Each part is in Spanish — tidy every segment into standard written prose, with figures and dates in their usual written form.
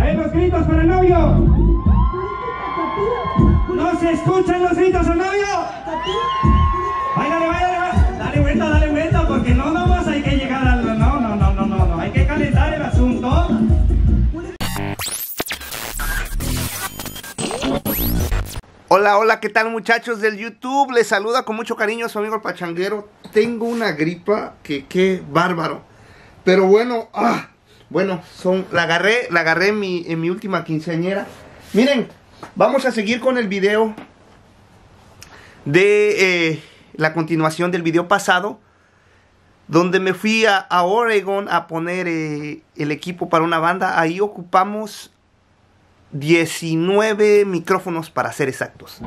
ver los gritos para el novio. No se escuchan los gritos al novio. Váyale, dale vuelta, porque no nomás hay que llegar al... No, hay que calentar el asunto. Hola, ¿qué tal muchachos del YouTube? Les saluda con mucho cariño su amigo el Pachanguero. Tengo una gripa que qué bárbaro. Pero bueno, la agarré en mi última quinceañera. Miren, vamos a seguir con el video de la continuación del video pasado, donde me fui a Oregon a poner el equipo para una banda. Ahí ocupamos 19 micrófonos para ser exactos.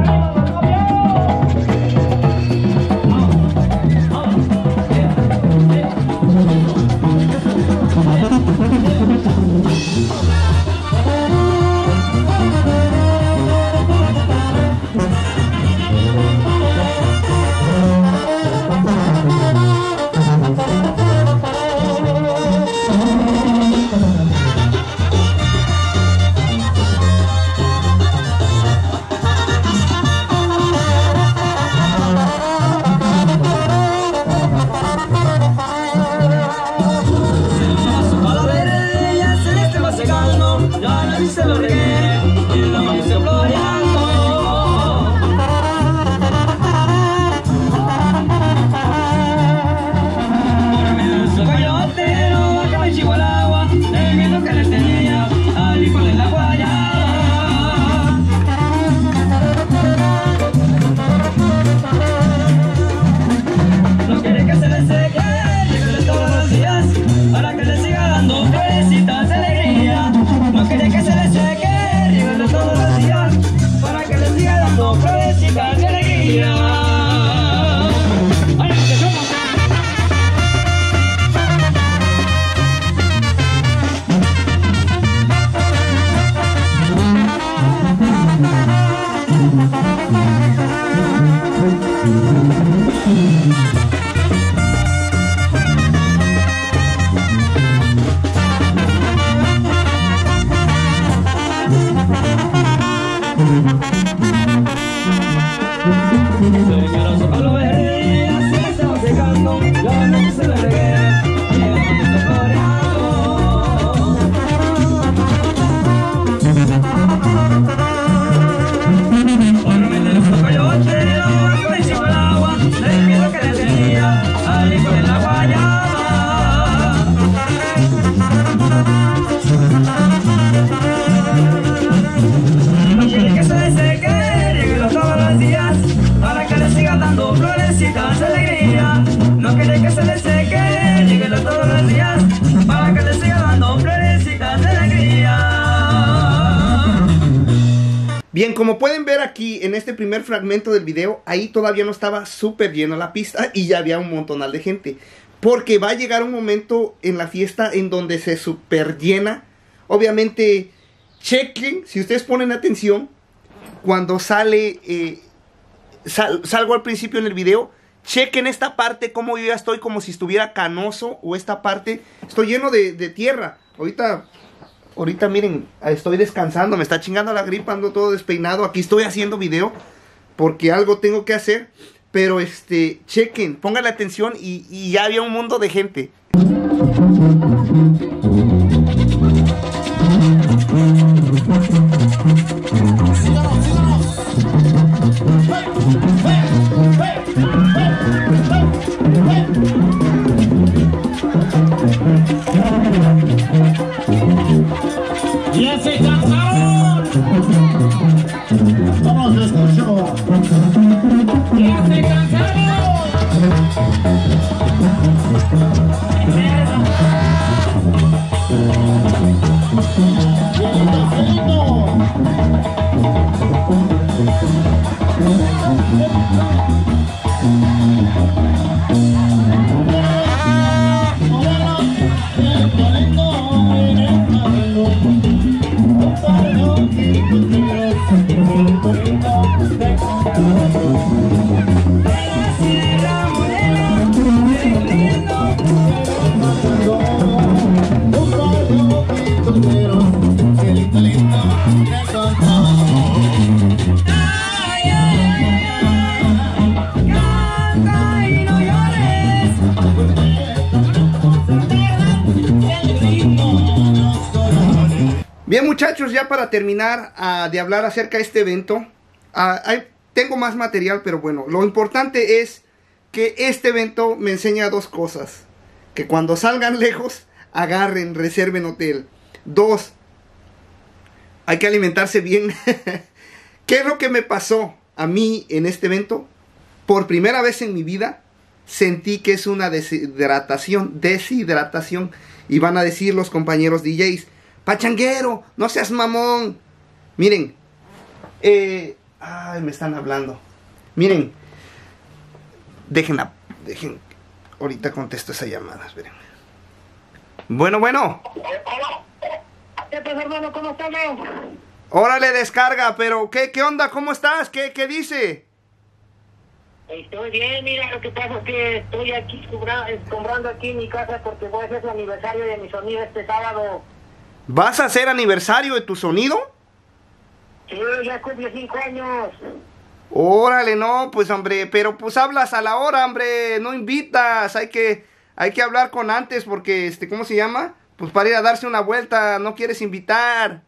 Bien, como pueden ver aquí en este primer fragmento del video, ahí todavía no estaba súper llena la pista y ya había un montonal de gente. Porque va a llegar un momento en la fiesta en donde se súper llena. Obviamente, chequen, si ustedes ponen atención, cuando salgo al principio en el video, chequen esta parte, como yo ya estoy como si estuviera canoso, o esta parte, estoy lleno de tierra. Ahorita miren, estoy descansando, me está chingando la gripa, ando todo despeinado. Aquí estoy haciendo video porque algo tengo que hacer. Pero chequen, pónganle atención y ya había un mundo de gente. ¡Ya se cansaron! ¡Vamos a escuchar! ¡Ya se cansaron! ¡Ya se cansaron! Cielito lindo, te contó. Ay, ay, ay, canta y no llores. El ritmo nos corone. Bien, muchachos, ya para terminar de hablar acerca de este evento, tengo más material, pero bueno, lo importante es que este evento me enseña dos cosas. Que cuando salgan lejos, agarren, reserven hotel. 2, hay que alimentarse bien. ¿Qué es lo que me pasó a mí en este evento? Por primera vez en mi vida sentí que es una deshidratación. Y van a decir los compañeros DJs: Pachanguero, no seas mamón. Miren, ay, me están hablando. Miren, dejen, ahorita contesto esa llamada, esperen. Bueno. ¿Qué pasa, hermano? ¿Cómo estamos? Órale, descarga, pero ¿qué onda? ¿Cómo estás? ¿Qué dice? Estoy bien, mira, lo que pasa es que estoy aquí comprando aquí en mi casa porque voy a hacer el aniversario de mi sonido este sábado. ¿Vas a hacer aniversario de tu sonido? Sí, ya cumple 5 años. Órale, no, pues hombre, pero pues hablas a la hora, hombre, no invitas, hay que hablar con antes porque, ¿cómo se llama? Pues para ir a darse una vuelta, no quieres invitar.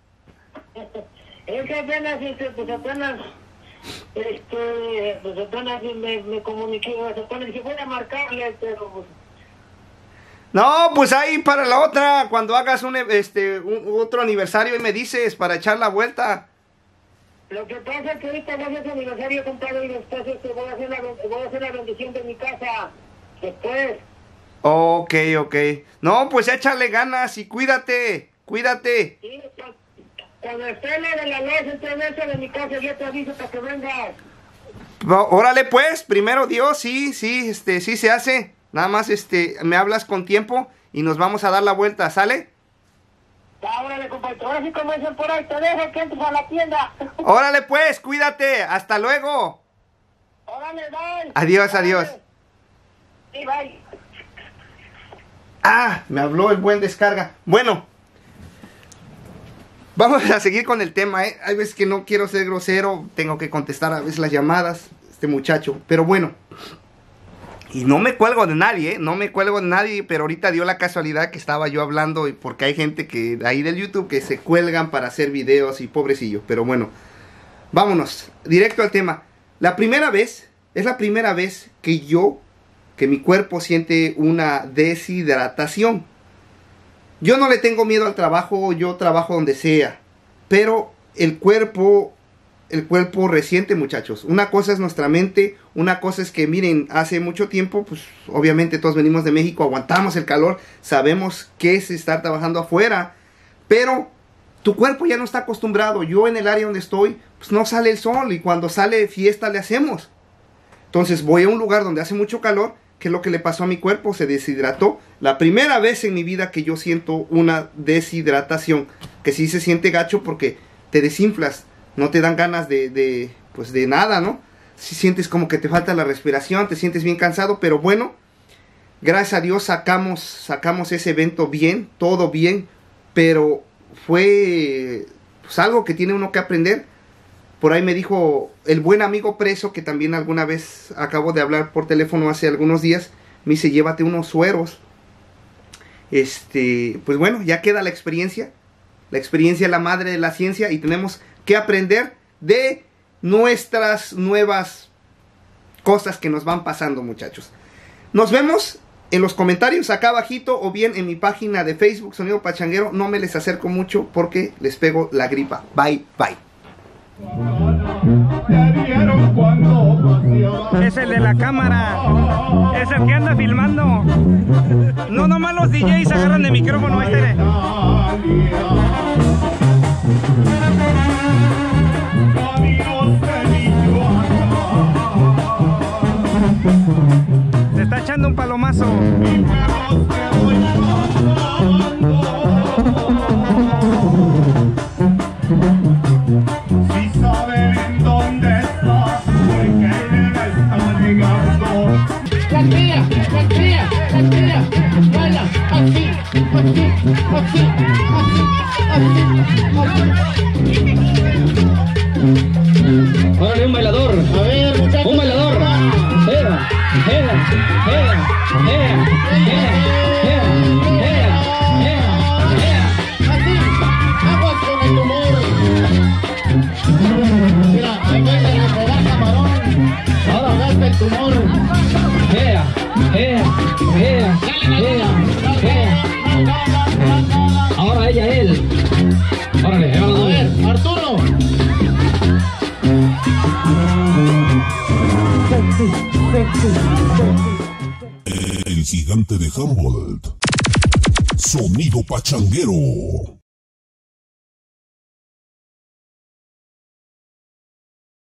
Es que apenas, me comuniqué, dije, voy a marcarle, pero pues... No, pues ahí para la otra, cuando hagas otro aniversario y me dices para echar la vuelta. Lo que pasa es que ahorita voy a hacer su aniversario, compadre, y después voy a hacer la bendición de mi casa. Después. Ok. No, pues échale ganas y cuídate. Sí, cuando esté de la luz, entre de mi casa, yo te aviso para que vengas. Órale pues, primero Dios, sí se hace. Nada más me hablas con tiempo y nos vamos a dar la vuelta, ¿sale? Órale, compadre, ahora sí como dicen por ahí, te dejo que entres a la tienda. Órale pues, cuídate, hasta luego. Órale, bye. Adiós. Sí, bye. Ah, me habló el buen descarga. Bueno, vamos a seguir con el tema, ¿eh? Hay veces que no quiero ser grosero, tengo que contestar a veces las llamadas, muchacho, pero bueno. Y no me cuelgo de nadie, pero ahorita dio la casualidad que estaba yo hablando, y porque hay gente que ahí del YouTube que se cuelgan para hacer videos y pobrecillo. Pero bueno, vámonos, directo al tema. Es la primera vez que mi cuerpo siente una deshidratación. Yo no le tengo miedo al trabajo, yo trabajo donde sea, pero el cuerpo resiente, muchachos. Una cosa es nuestra mente, una cosa es que, miren, hace mucho tiempo, pues obviamente todos venimos de México, aguantamos el calor, sabemos qué es estar trabajando afuera, pero tu cuerpo ya no está acostumbrado. Yo en el área donde estoy, pues no sale el sol, y cuando sale fiesta le hacemos. Entonces voy a un lugar donde hace mucho calor. ¿Qué es lo que le pasó a mi cuerpo? Se deshidrató. La primera vez en mi vida que yo siento una deshidratación, que sí se siente gacho porque te desinflas. No te dan ganas de nada, ¿no? Si sientes como que te falta la respiración, te sientes bien cansado, pero bueno, gracias a Dios sacamos ese evento bien, todo bien, pero fue pues algo que tiene uno que aprender. Por ahí me dijo el buen amigo preso, que también alguna vez acabo de hablar por teléfono hace algunos días, me dice, llévate unos sueros. Pues bueno, ya queda la experiencia es la madre de la ciencia, y tenemos que aprender de nuestras nuevas cosas que nos van pasando, muchachos. Nos vemos en los comentarios acá abajito, o bien en mi página de Facebook, Sonido Pachanguero. No me les acerco mucho porque les pego la gripa. Bye. Es el de la cámara, es el que anda filmando. No nomás los DJs agarran el micrófono, se está echando un palomazo. Si saben en dónde está, porque él está llegando. La cría, baila así, así. Órale, un bailador. A ver, muchachos. Un bailador. Ea, ea, ea, ea, Así, aguas con el humor. Mira, en vez de reprobar camarón, ahora gasta el tumor. ea, ea, ea, ea, ea. Ahora ella, él. Órale, ahí va la A ver, doble. Arturo. El gigante de Humboldt. Sonido pachanguero.